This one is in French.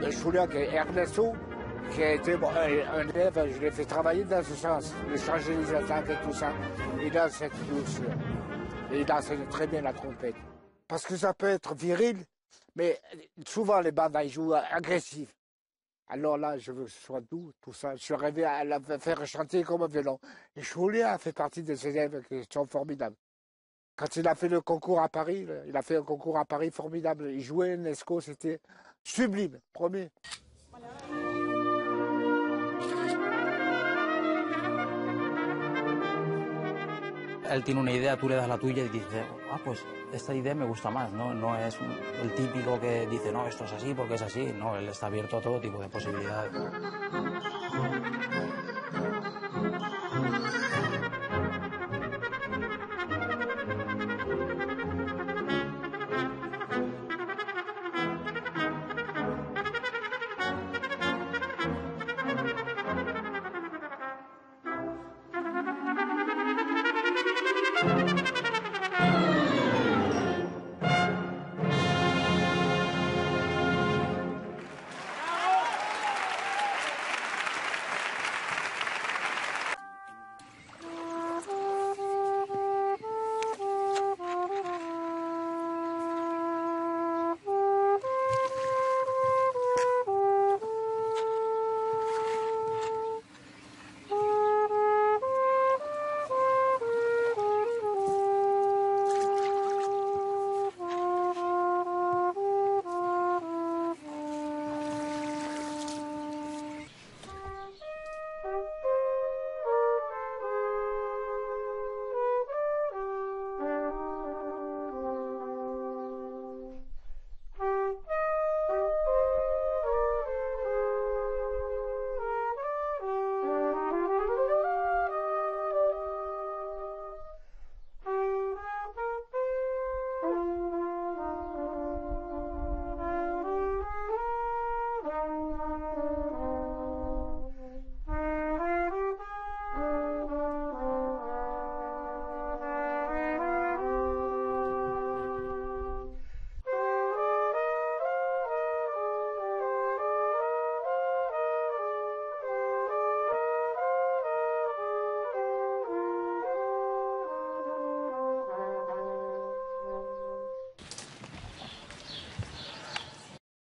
Chuliá, qui est Ernesto, qui a été un élève, je l'ai fait travailler dans ce sens, le changer les attaques et tout ça. Il a cette douceur. Et il enseigne très bien la trompette. Parce que ça peut être viril, mais souvent les bandes, ils jouent agressif. Alors là, je veux que ce soit doux, tout ça. Je suis arrivé à la faire chanter comme un violon. Et Chuliá fait partie de ces élèves qui sont formidables. Quand il a fait le concours à Paris, il a fait un concours à Paris formidable. Il jouait Ernesto, c'était sublime, premier. Él tiene una idea, tú le das la tuya y dices, ah, pues esta idea me gusta más, ¿no? No es el típico que dice, no, esto es así porque es así. No, él está abierto a todo tipo de posibilidades.